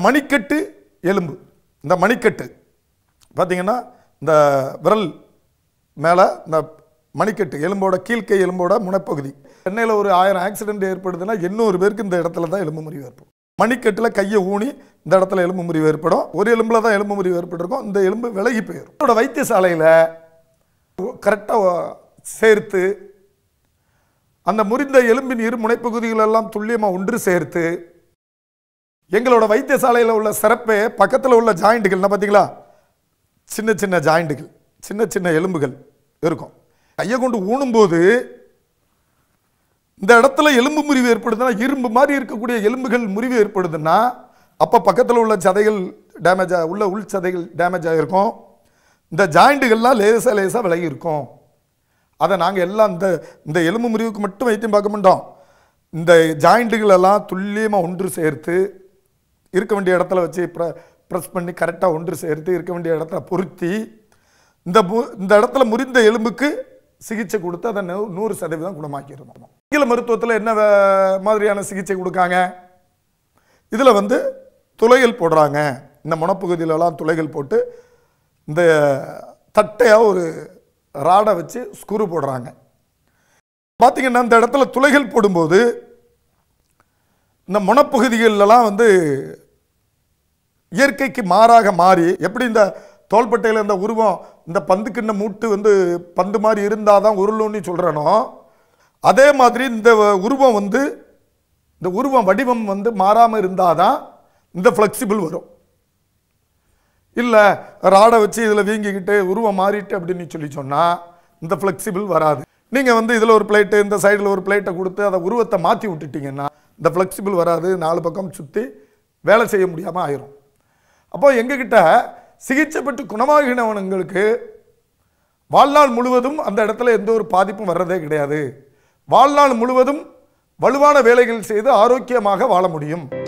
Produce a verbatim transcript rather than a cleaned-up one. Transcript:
மணிக்கட்டு எலும்பு, இந்த மணிக்கட்டு பார்த்தீங்கன்னா இந்த விரல் மேலே இந்த மணிக்கட்டு எலும்போட கீழ்கை எலும்போட முனைப்பகுதி. சென்னையில் ஒரு ஆயிரம் ஆக்சிடென்ட் ஏற்படுதுன்னா எண்ணூறு பேருக்கு இந்த இடத்துல தான் எலும்பு முறிவு ஏற்படும். மணிக்கட்டில் கையை ஊனி இந்த இடத்துல எலும்பு முறிவு ஏற்படும். ஒரு எலும்பில் தான் எலும்பு முறிவு ஏற்பட்டிருக்கும். இந்த எலும்பு விலகி போயிடும். இதோட வைத்தியசாலையில் கரெக்டாக சேர்த்து அந்த முறிந்த எலும்பின் இரு முனைப்பகுதிகளெல்லாம் துல்லியமாக ஒன்று சேர்த்து எங்களோட வைத்தியசாலையில் உள்ள சிறப்பே பக்கத்தில் உள்ள ஜாயிண்ட்டுகள்னா பார்த்தீங்களா, சின்ன சின்ன ஜாயிண்ட்டுகள், சின்ன சின்ன எலும்புகள் இருக்கும். கையை கொண்டு ஊனும்போது இந்த இடத்துல எலும்பு முறிவு ஏற்படுதுன்னா, இரும்பு மாதிரி இருக்கக்கூடிய எலும்புகள் முறிவு ஏற்படுதுன்னா அப்போ பக்கத்தில் உள்ள சதைகள் டேமேஜ் ஆக உள்ள உள் சதைகள் டேமேஜ் ஆகிருக்கும். இந்த ஜாயிண்ட்டுகள்லாம் லேசாக லேசாக விலகி இருக்கும். அதை நாங்கள் எல்லாம் இந்த இந்த எலும்பு முறிவுக்கு மட்டும் வைத்தியம் பார்க்க மாட்டோம். இந்த ஜாயிண்ட்டுகளெல்லாம் துல்லியமாக ஒன்று சேர்த்து இருக்க வேண்டிய இடத்துல வச்சு ப்ர ப்ரெஸ் பண்ணி கரெக்டாக ஒன்று சேர்த்து இருக்க வேண்டிய இடத்துல பொருத்தி இந்த இந்த இடத்துல முறிந்த எலும்புக்கு சிகிச்சை கொடுத்து அதை நூறு சதவீதம் குணமாக்கியிருந்தோம். ஆங்கில மருத்துவத்தில் என்ன மாதிரியான சிகிச்சை கொடுக்காங்க? இதில் வந்து துளைகள் போடுறாங்க. இந்த முனப்பகுதியிலலாம் துளைகள் போட்டு இந்த தட்டையாக ஒரு ராடை வச்சு ஸ்க்ரூ போடுறாங்க. பார்த்தீங்கன்னா இந்த இடத்துல துளைகள் போடும்போது இந்த முனப்பகுதிகளெலாம் வந்து இயற்கைக்கு மாறாக மாறி, எப்படி இந்த தோள்பட்டையில் இந்த உருவம் இந்த பந்துக்கிண்ண மூட்டு வந்து பந்து மாதிரி இருந்தால் தான் உருளுன்னு சொல்கிறனோ, அதே மாதிரி இந்த உருவம் வந்து இந்த உருவம் வடிவம் வந்து மாறாமல் இருந்தால் தான் இந்த ஃப்ளெக்சிபிள் வரும். இல்லை ராடை வச்சு இதில் வீங்கிக்கிட்டு உருவம் மாறிட்டு அப்படின்னு சொல்லி சொன்னால் இந்த ஃப்ளெக்சிபிள் வராது. நீங்கள் வந்து இதில் ஒரு பிளேட்டு இந்த சைடில் ஒரு பிளேட்டை கொடுத்து அதை உருவத்தை மாற்றி விட்டுட்டிங்கன்னா இந்த ஃப்ளெக்சிபிள் வராது, நாலு பக்கம் சுற்றி வேலை செய்ய முடியாமல் ஆயிரும். அப்போ எங்ககிட்ட சிகிச்சை பெற்று குணமாகினவனுங்களுக்கு வாழ்நாள் முழுவதும் அந்த இடத்துல எந்த ஒரு பாதிப்பும் வர்றதே கிடையாது. வாழ்நாள் முழுவதும் வலுவான வேலைகள் செய்து ஆரோக்கியமாக வாழ முடியும்.